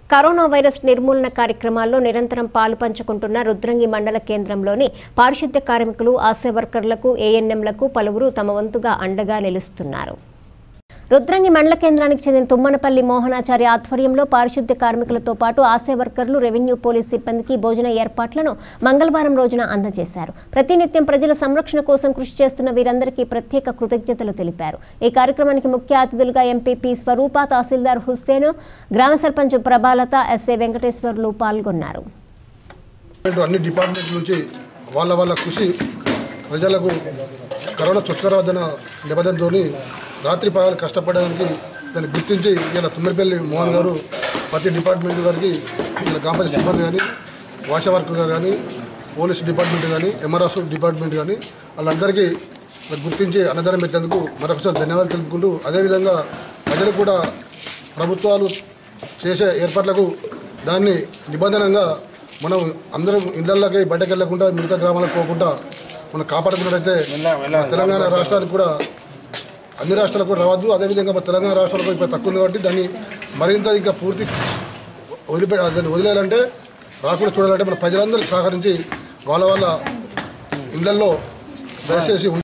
Corona virus నిర్మూలన కార్యక్రమాల్లో నిరంతరం పాలుపంచుకుంటున్న రుద్రంగి మండల కేంద్రంలోని పారిశుద్ధ్య కార్మికులు, ఆశా వర్కర్లకు, ఏఎన్ఎంలకు పలువురు తమ వంతుగా అండగా నిలుస్తున్నారు. రుద్రంగి మండల కేంద్రానికి చెందిన తుమ్మనపల్లి మోహనాచారి ఆధ్వర్యంలో పారిశుద్ధ్య కార్మికులతో పాటు ఆశా వర్కర్లు, రెవెన్యూ పోలీస్ సిబ్బందికి భోజన ఏర్పాట్లను మంగళవారం రోజున అందజేశారు. ప్రతినిత్యం ప్రజల సంరక్షణ కోసం కృషి చేస్తున్న వీరందరికీ ప్రత్యేక కృతజ్ఞతలు తెలిపారు. ఈ కార్యక్రమానికి ముఖ్య అతిథులుగా ఎంపీపీ స్వరూప, తహసీల్దార్ హుస్సేన్, గ్రామ సర్పంచ్ ప్రభాలత, ఎస్ఏ వెంకటేశ్వర్లు పాల్గొన్నారు. అన్ని డిపార్ట్మెంట్ల నుంచి వాళ్ళ కృషి ప్రజలకు కరోనా చుట్టుకరాదన్న నిబంధనతో రాత్రి పగలు కష్టపడడానికి దాన్ని గుర్తించి ఇలా తుమ్మరిపల్లి మోహన్ గారు ప్రతి డిపార్ట్మెంట్ గారికి ఇలా గ్రామ సిబ్బంది కానీ, ఆశా వర్కర్ కానీ, పోలీస్ డిపార్ట్మెంట్ కానీ, ఎంఆర్ఎస్ డిపార్ట్మెంట్ కానీ వాళ్ళందరికీ గుర్తించి అన్నదానం పెట్టేందుకు మరొకసారి ధన్యవాదాలు తెలుపుకుంటూ, అదేవిధంగా ప్రజలు కూడా ప్రభుత్వాలు చేసే ఏర్పాట్లకు దాన్ని నిబంధనగా మనం అందరం ఇళ్లలోకి బయటకు వెళ్లకుండా మిగతా గ్రామాలకు పోకుండా మనం కాపాడుకున్నట్టయితే తెలంగాణ రాష్ట్రానికి కూడా అన్ని రాష్ట్రాలకు కూడా రావద్దు. అదేవిధంగా మన తెలంగాణ రాష్ట్రాలకు ఇప్పుడు తక్కువ ఉంది కాబట్టి దాన్ని మరింత ఇంకా పూర్తి దాన్ని వదిలేయాలంటే, రాకుండా చూడాలంటే మన ప్రజలందరూ సహకరించి వాళ్ళ ఇళ్లలో దయచేసి